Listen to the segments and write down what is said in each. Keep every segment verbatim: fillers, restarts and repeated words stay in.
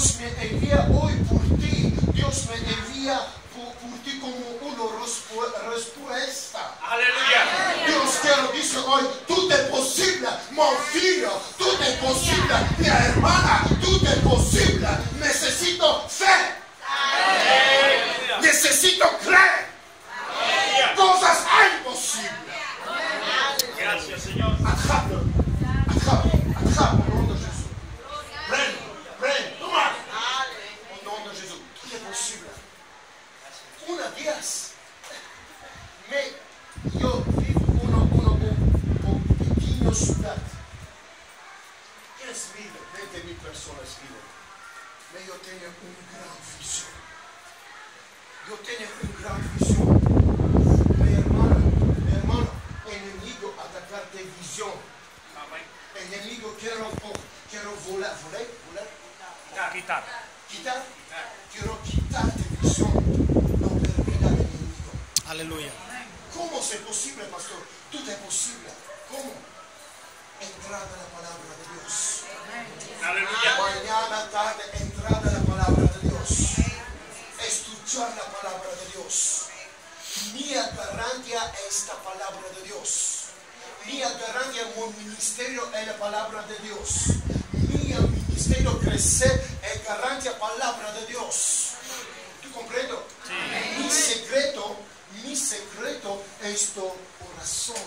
Dios me envía hoy por ti. Dios me envía por, por ti como una respuesta. Aleluya. Dios quiero dice hoy, tú es posible, mi hijo, tú es posible, mi hermana, tú es posible. Necesito fe. Aleluya. Necesito creer. Cosas imposibles. Gracias, Señor. Atrape, atrape, atrape au nom de Jésus. Prenne, prenne, toma. Au nom de Jésus. Tout est possible. Una días. Mais yo vivo uno, uno, un, un pequeño ciudad. quince mil, veinte mil personas viven. Mas yo tengo una gran visión. Yo tengo una gran visión. Mi hermano, mi hermano, enemigo atacarte visión. Enemigo quiero, quiero volar, volar, volar. Quitar. Quitar. Quiero quitarte visión. No permita al enemigo. Aleluya. ¿Cómo es posible, pastor? Todo es posible. ¿Cómo? Entrar a la palabra de Dios. Aleluya. Mañana, tarde, entrar a la palabra de Dios. Escuchar la palabra de Dios. Mi garantía es la palabra de Dios. Mi garantía en mi ministerio es la palabra de Dios. Mi ministerio crecer es garantía palabra de Dios. ¿Tú comprendes? Sí. Mi secreto, mi secreto es tu corazón.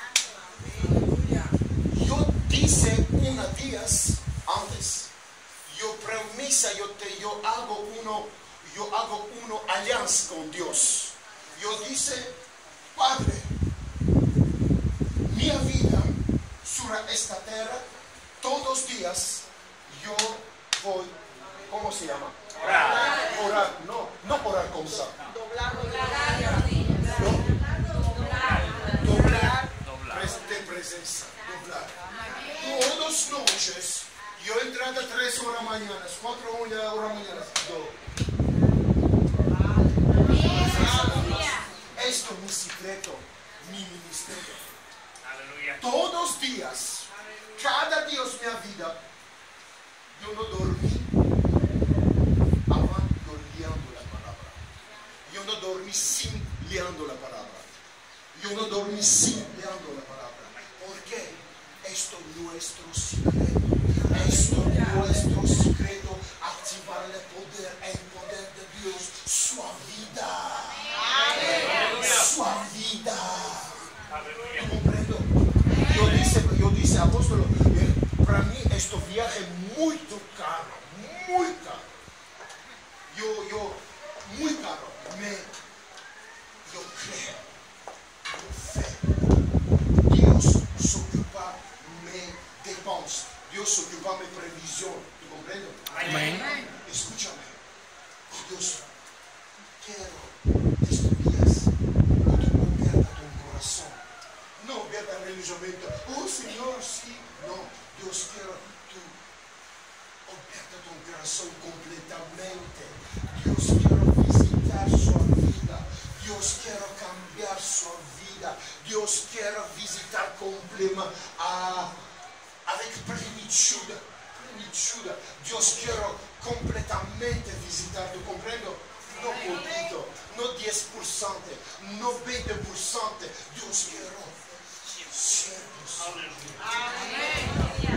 Yo dice unos días antes, yo promesa, yo te, yo hago uno, yo hago uno alianza con Dios. Yo dice, Padre, mi vida sobre esta tierra, todos los días, yo voy, ¿cómo se llama? Orar. Orar, no, no orar con sa. Doblar, doblar, doblar, Doblar, doblar, de presencia, doblar. Todas las noches, yo entrando tres horas mañana, cuatro horas mañana, yo. Esto es mi secreto, mi ministerio. Aleluya. Todos los días, cada día de mi vida, yo no dormí avant yo leando la palabra. Yo no dormí sin leando la palabra. Yo no dormí sin leando la palabra. ¿Por qué? Esto es nuestro secreto. Esto es nuestro secreto. Activar el poder, el poder de Dios, su vida. Su vida. Aleluya. Comprendo. Yo dice, yo dice, apóstolo, para mí este viaje es muy caro, muy caro. Yo, yo, muy caro. Me, yo creo, yo fe. Dios se ocupa de mis dépenses. Dios se ocupa de mis previsiones. ¿Tú comprendes? Amén. Escúchame. Dios, quiero estos días que tú no pierdas tu corazón. No pierdas religiosamente. Oh Señor, sí. No, Dios quiero tú no pierdas tu corazón completamente. Dios quiero visitar su vida. Dios quiero cambiar su vida. Dios quiero visitar completamente a, avec plenitud. Plenitud. Dios quiero completamente visitar. ¿Tú comprendo? No poquito, no diez por ciento, no veinte por ciento. Dios quiero cien por ciento. Amén.